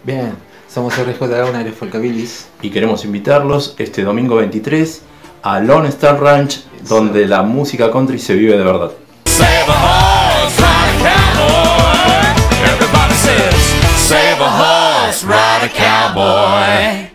Bien, somos RJ Una de Folkabilis. Y queremos invitarlos este domingo 23 a Lone Star Ranch, donde la música country se vive de verdad. Save a horse, ride a cowboy. Everybody says, save a horse, ride a cowboy.